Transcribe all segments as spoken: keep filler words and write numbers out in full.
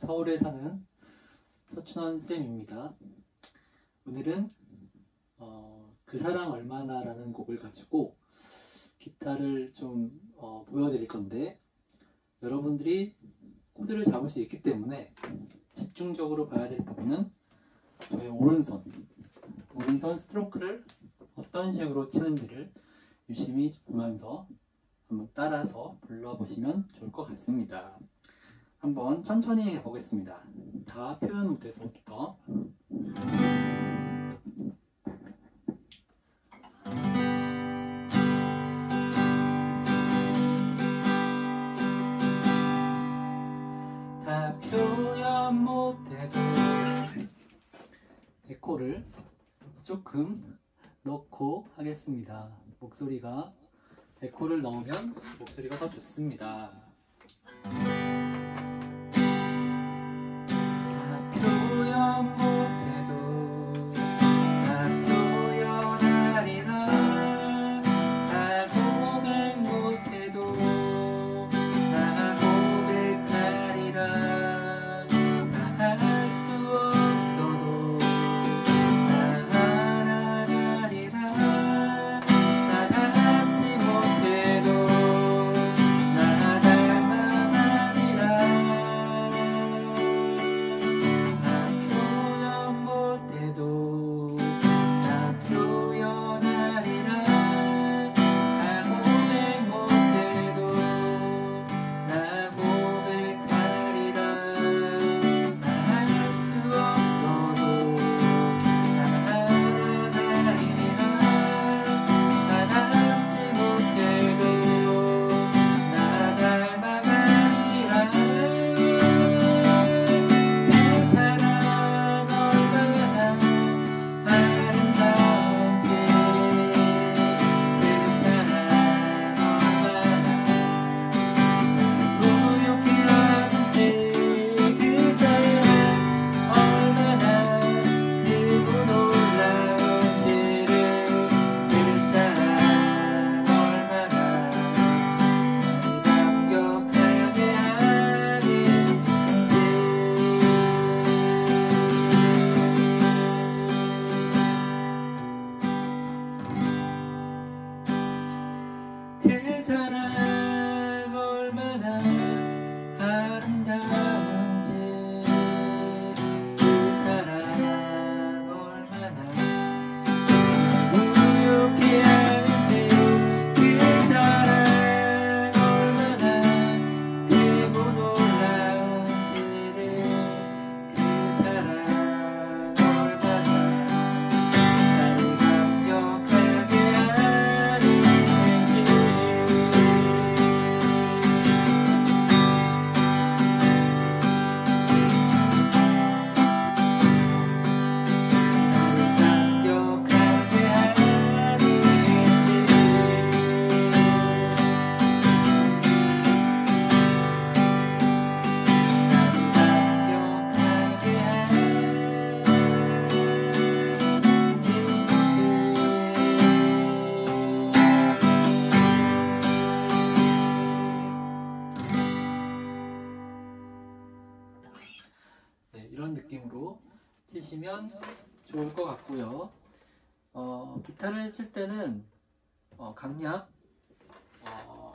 서울에 사는 서춘원 쌤입니다. 오늘은 어, 그 사랑 얼마나 라는 곡을 가지고 기타를 좀 어, 보여드릴 건데, 여러분들이 코드를 잡을 수 있기 때문에 집중적으로 봐야 될 부분은 저의 오른손 오른손 스트로크를 어떤 식으로 치는지를 유심히 보면서 한번 따라서 불러보시면 좋을 것 같습니다. 한번 천천히 해보겠습니다. 다 표현 무대서부터. 다 표현 못해도 에코를 조금 넣고 하겠습니다. 목소리가 에코를 넣으면 목소리가 더 좋습니다. 다 표현 못해도 다 표현하리라. 다 고백 못해도 다 고백하리라. 다 할 수 없어도 다 알아가리라. 다 닿지 못해도 나 닮아가리라. 다 표현 못해도 다 표현하리라. 다 고백 못해도 나 고백하리라. 다 할 수 없어도 다 알아가리라. 다 닮지 못해도 나 닮아가리라. 그 사랑 얼마나 아름다운지, 그 사랑 얼마나 무욕해 하는지, 그 사랑 얼마나 크고 놀라운지를, 그 사랑 얼마나 감격하게 하는지. 그 사랑 얼마나 아름다운지, 그 사랑 얼마나 무욕해 하는지, 그 사랑 얼마나 크고 놀라운지를, 그 사랑 얼마나 나를 감격하게 하는지. 나를 감격하게 하는지. 나를 감격하게 하는지. 네, 이런 느낌으로 치시면 좋을 것 같고요. 어, 기타를 칠 때는 어, 강약 어,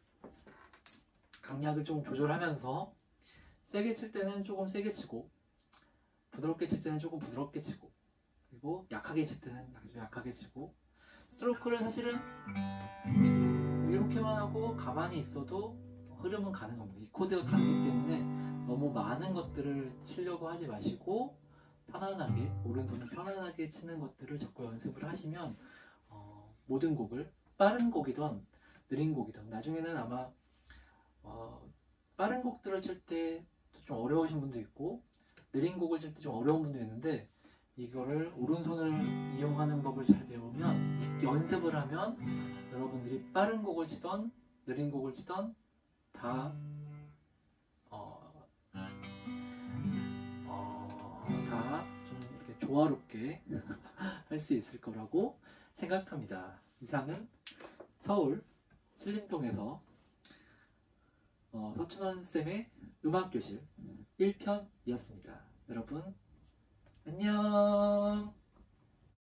강약을 좀 조절하면서 세게 칠 때는 조금 세게 치고, 부드럽게 칠 때는 조금 부드럽게 치고, 그리고 약하게 칠 때는 아주 약하게 치고, 스트로크를 사실은 이렇게만 하고 가만히 있어도 흐름은 가는 겁니다. 이 코드가 가기 때문에 너무 많은 것들을 치려고 하지 마시고, 편안하게, 오른손을 편안하게 치는 것들을 자꾸 연습을 하시면 어, 모든 곡을, 빠른 곡이든 느린 곡이든, 나중에는 아마 어, 빠른 곡들을 칠 때 좀 어려우신 분도 있고, 느린 곡을 칠 때 좀 어려운 분도 있는데, 이거를 오른손을 이용하는 법을 잘 배우면, 연습을 하면 여러분들이 빠른 곡을 치던 느린 곡을 치던 다 어, 어, 다 좀 이렇게 조화롭게 할 수 있을 거라고 생각합니다. 이상은 서울 신림동에서 어, 서춘원 쌤의 음악교실 일 편이었습니다. 여러분 안녕.